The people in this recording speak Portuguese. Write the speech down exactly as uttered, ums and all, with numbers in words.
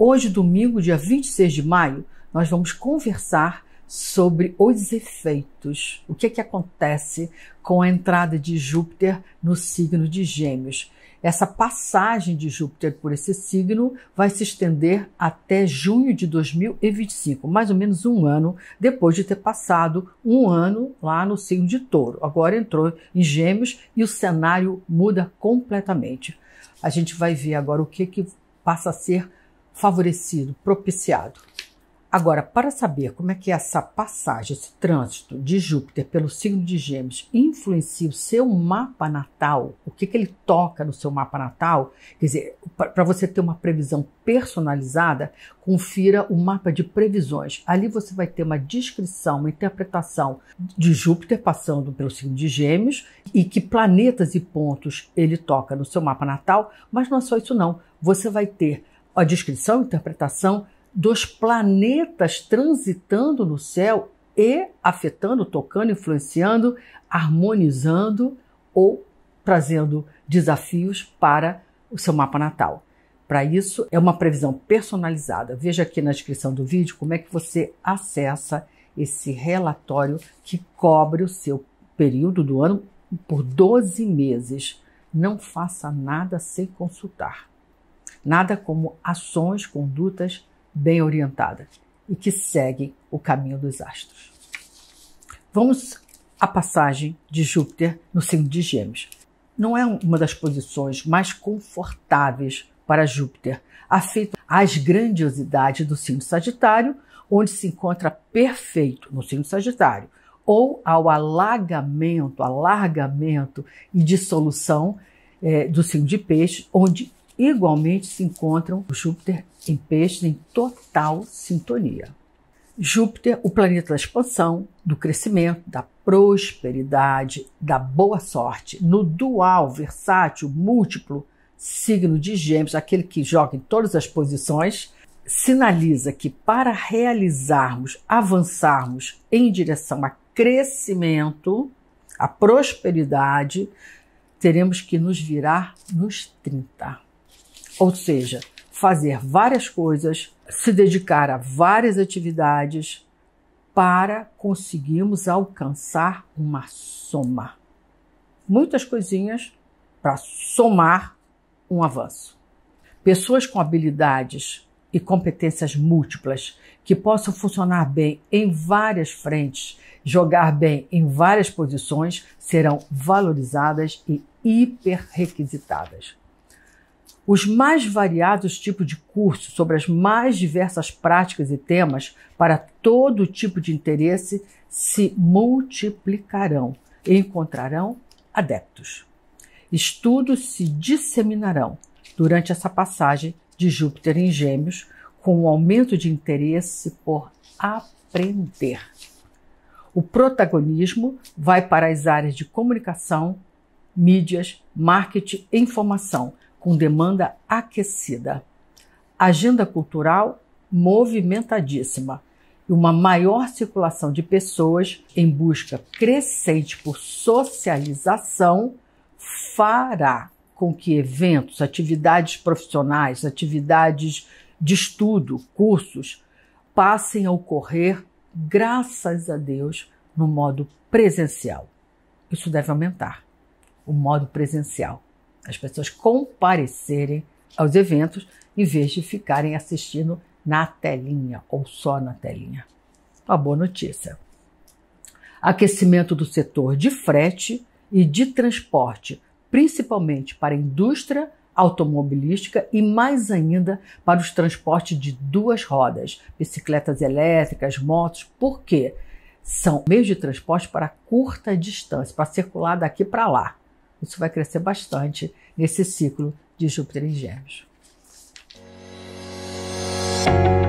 Hoje, domingo, dia vinte e seis de maio, nós vamos conversar sobre os efeitos, o que é que acontece com a entrada de Júpiter no signo de Gêmeos. Essa passagem de Júpiter por esse signo vai se estender até junho de dois mil e vinte e cinco, mais ou menos um ano depois de ter passado um ano lá no signo de Touro. Agora entrou em Gêmeos e o cenário muda completamente. A gente vai ver agora o que, que passa a ser favorecido, propiciado. Agora, para saber como é que essa passagem, esse trânsito de Júpiter pelo signo de Gêmeos influencia o seu mapa natal, o que, que ele toca no seu mapa natal, quer dizer, para você ter uma previsão personalizada, confira o mapa de previsões. Ali você vai ter uma descrição, uma interpretação de Júpiter passando pelo signo de Gêmeos e que planetas e pontos ele toca no seu mapa natal, mas não é só isso não. Você vai ter a descrição, a interpretação dos planetas transitando no céu e afetando, tocando, influenciando, harmonizando ou trazendo desafios para o seu mapa natal. Para isso, é uma previsão personalizada. Veja aqui na descrição do vídeo como é que você acessa esse relatório que cobre o seu período do ano por doze meses. Não faça nada sem consultar. Nada como ações, condutas bem orientada e que segue o caminho dos astros. Vamos à passagem de Júpiter no signo de Gêmeos. Não é uma das posições mais confortáveis para Júpiter, afeito às grandiosidades do signo Sagitário, onde se encontra perfeito no signo Sagitário, ou ao alagamento, alargamento e dissolução é, do signo de Peixes, onde igualmente se encontram o Júpiter em Peixes em total sintonia. Júpiter, o planeta da expansão, do crescimento, da prosperidade, da boa sorte, no dual, versátil, múltiplo signo de Gêmeos, aquele que joga em todas as posições, sinaliza que para realizarmos, avançarmos em direção a crescimento, a prosperidade, teremos que nos virar nos trinta. Ou seja, fazer várias coisas, se dedicar a várias atividades para conseguirmos alcançar uma soma. Muitas coisinhas para somar um avanço. Pessoas com habilidades e competências múltiplas que possam funcionar bem em várias frentes, jogar bem em várias posições, serão valorizadas e hiperrequisitadas. Os mais variados tipos de cursos sobre as mais diversas práticas e temas para todo tipo de interesse se multiplicarão e encontrarão adeptos. Estudos se disseminarão durante essa passagem de Júpiter em Gêmeos, com o aumento de interesse por aprender. O protagonismo vai para as áreas de comunicação, mídias, marketing e informação, com demanda aquecida. Agenda cultural movimentadíssima e uma maior circulação de pessoas em busca crescente por socialização fará com que eventos, atividades profissionais, atividades de estudo, cursos, passem a ocorrer, graças a Deus, no modo presencial. Isso deve aumentar, o modo presencial. As pessoas comparecerem aos eventos em vez de ficarem assistindo na telinha ou só na telinha. Uma boa notícia. Aquecimento do setor de frete e de transporte, principalmente para a indústria automobilística e mais ainda para os transportes de duas rodas, bicicletas elétricas, motos. Por quê? São meios de transporte para curta distância, para circular daqui para lá. Isso vai crescer bastante nesse ciclo de Júpiter em Gêmeos.